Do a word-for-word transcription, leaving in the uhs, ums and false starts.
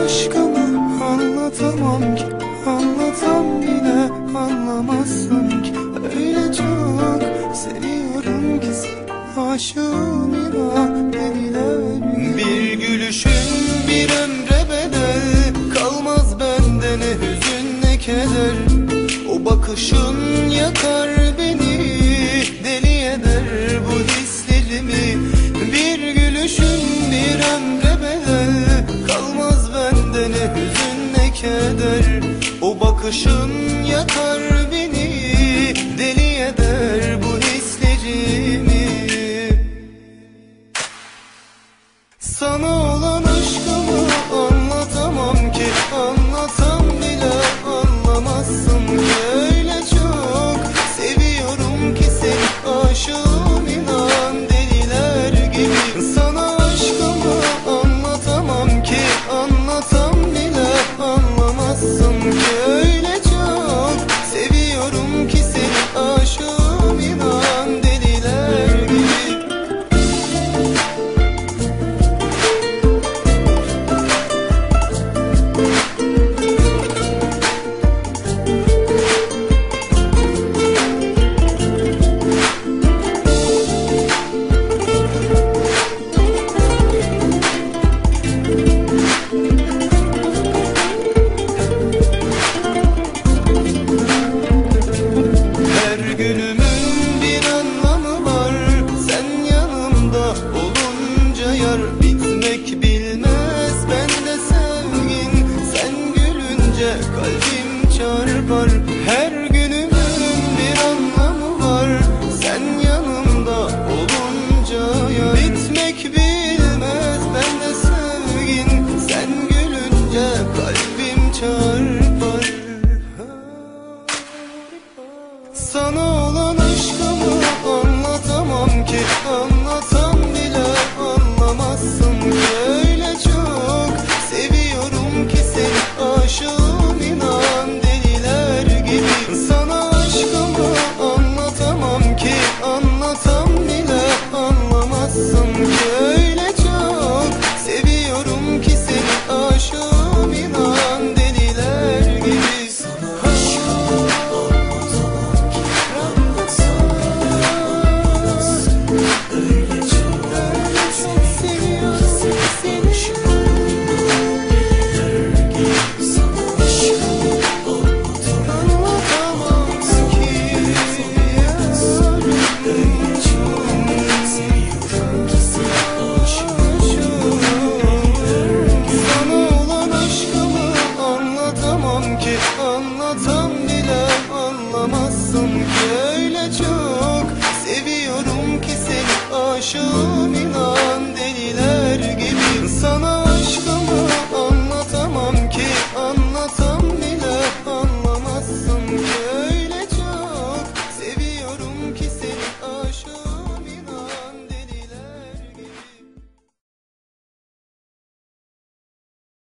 Aşkımı anlatamam ki, anlatam yine anlamazsın ki. Öyle çok seviyorum ki seni, aşığım inan deliler. Bir gülüşün bir ömre bedel, kalmaz bende ne hüzün ne keder. O bakışın yakar beni, deli eder bu hislerimi. Bir gülüşün bir ömre bedel, kalmaz bende ne hüzün ne keder. O bakışın yakar beni,